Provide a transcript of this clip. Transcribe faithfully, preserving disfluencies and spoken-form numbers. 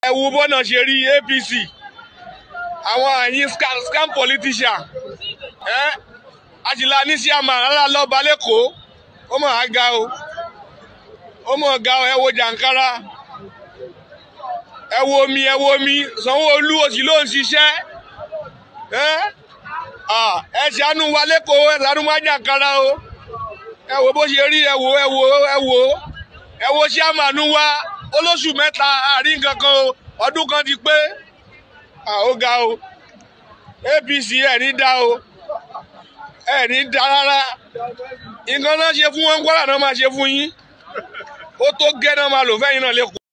ẹ wo bọ́nà ṣe rí A P C àwọn àyín scam politician ẹ àtìlá ní sí àmà rárá lọ́ba lẹ́kọ̀ọ́ ó mọ̀ á ga o ó mọ̀ ga o ẹ wo jàǹkárá ẹ wo omi ẹ wo omi Sanwó-Olú òsì ló ń ṣiṣẹ́ ẹ ẹ ṣàánú wa lẹ́kọ̀ọ́ ẹ ṣàánú wa jàǹkárá o ẹ wo bó ṣe rí ẹ wo ẹ wo ẹ wo ẹ wo ṣé àmàánú wa olóṣù mẹ́ta àárín kankan o ọdún kan ti pé ó ga o A P C ẹ̀ ní dá o ẹ̀ ní dá rárá nǹkan náà ṣe fún wọn Kwara náà máa ṣe fún yín ó tó gẹ́ náà máa lò fẹ́yìn náà lẹ́kọ̀ọ́.